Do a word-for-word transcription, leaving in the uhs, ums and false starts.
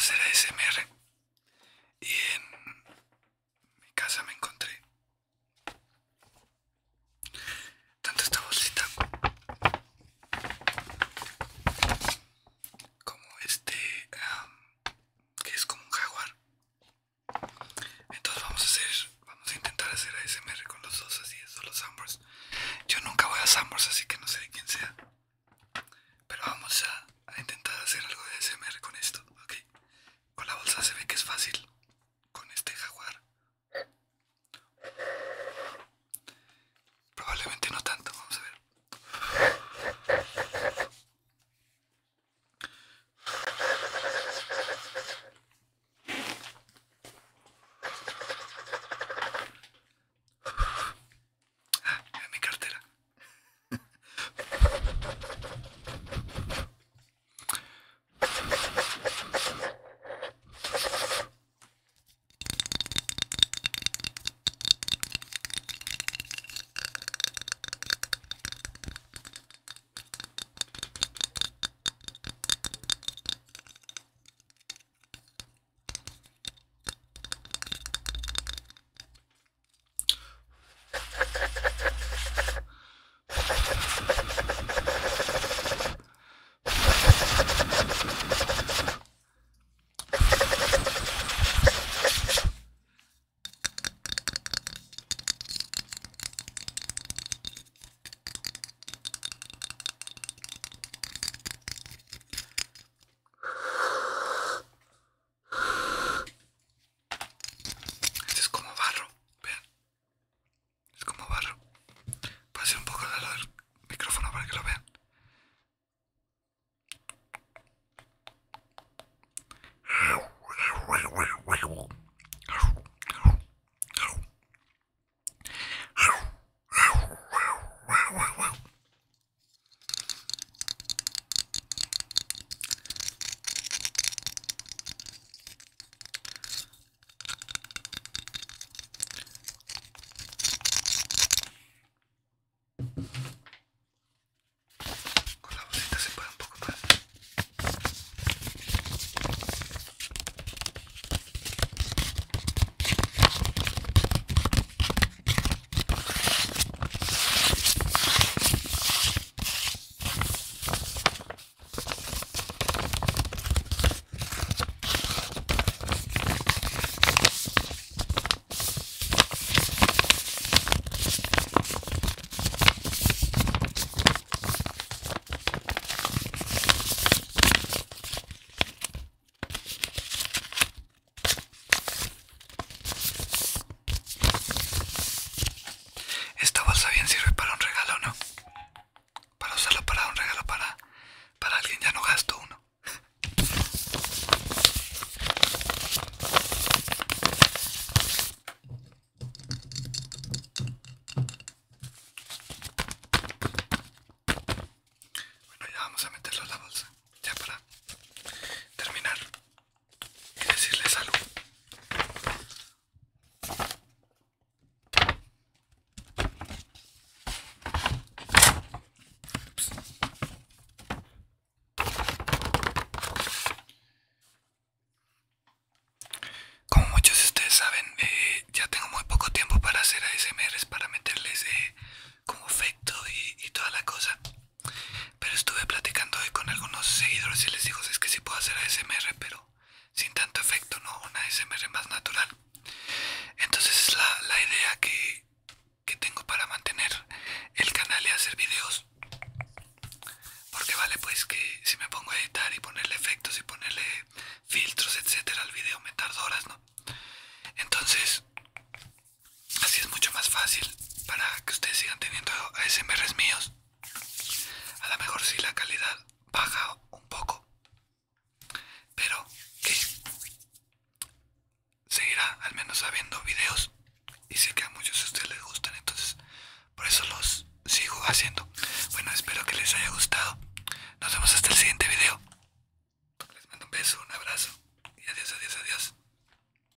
hacer A S M R y en mi casa me encontré tanto esta bolsita como este um, que es como un jaguar. Entonces vamos a hacer, vamos a intentar hacer A S M R con los dos, así es, los Sambors. Yo nunca voy a Sambors, así que no sé de quién sea, pero vamos a, a intentar hacer algo de A S M R con esto, ok. Con la bolsa se ve que es fácil, con este jaguar probablemente no tanto, vamos a ver. Ah, en mi cartera. Este es como barro, vean, es como barro. Voy a hacer un poco de lado del micrófono para que lo vean. Con la bolsita se puede un poco más. Esta bolsa bien sirve para un regalo, ¿no? Para usarlo para un regalo para, para alguien, ya no gasto uno. Bueno, ya vamos a meterlo en la bolsa.